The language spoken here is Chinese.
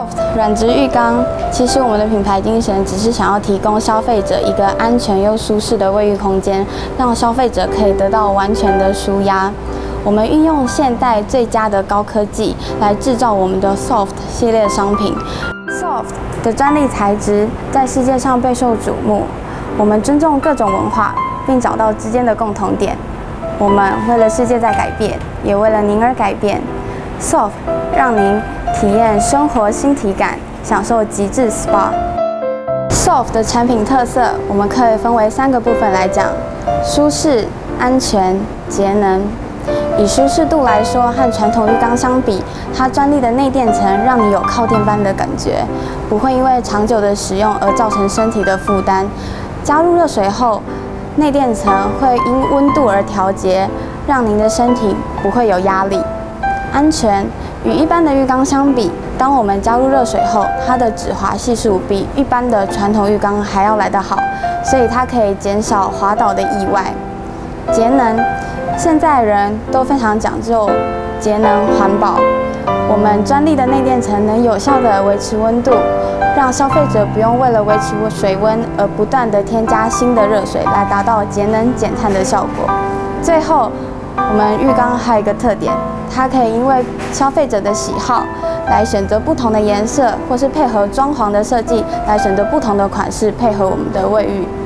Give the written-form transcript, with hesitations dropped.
Soft 软质浴缸，其实我们的品牌精神只是想要提供消费者一个安全又舒适的卫浴空间，让消费者可以得到完全的舒压。我们运用现代最佳的高科技来制造我们的 Soft 系列商品。Soft 的专利材质在世界上备受瞩目。我们尊重各种文化，并找到之间的共同点。我们为了世界在改变，也为了您而改变。Soft 让您体验生活新体感，享受极致 SPA。Soft 的产品特色，我们可以分为3个部分来讲：舒适、安全、节能。以舒适度来说，和传统浴缸相比，它专利的内垫层让你有靠垫般的感觉，不会因为长久的使用而造成身体的负担。加入热水后，内垫层会因温度而调节，让您的身体不会有压力。安全，与一般的浴缸相比，当我们加入热水后，它的止滑系数比一般的传统浴缸还要来得好，所以它可以减少滑倒的意外。节能，现在人都非常讲究节能环保，我们专利的内垫层能有效地维持温度，让消费者不用为了维持水温而不断地添加新的热水来达到节能减碳的效果。最后，我们浴缸还有一个特点，它可以因为消费者的喜好来选择不同的颜色，或是配合装潢的设计来选择不同的款式，配合我们的卫浴。